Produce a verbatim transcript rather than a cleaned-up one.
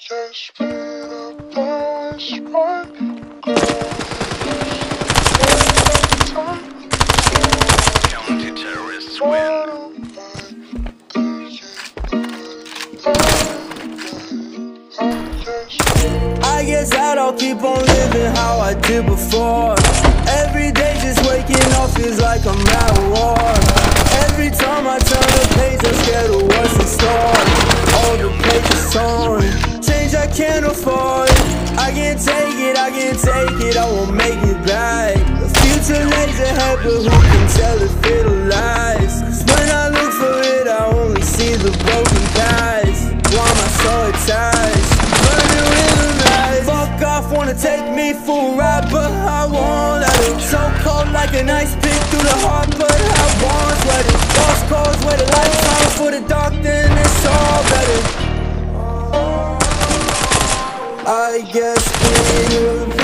Counter-terrorists win. I guess I don't keep on living how I did before. Every day just waking up feels like I'm at war. Every time I turn the page I'm scared of what's in store. All the pages torn, change I can't afford. I can't take it, I can't take it, I won't make it back. The future lays ahead, but who can tell if it'll last? Cause when I look for it I only see the broken past. Why am I so attached? Burning with the rise. Fuck off, wanna take me for a ride, but I won't let it. So cold like an ice pick through the heart, but I won't sweat it. Lost cause, wait a lifetime for the dark, then it's all better. I guess we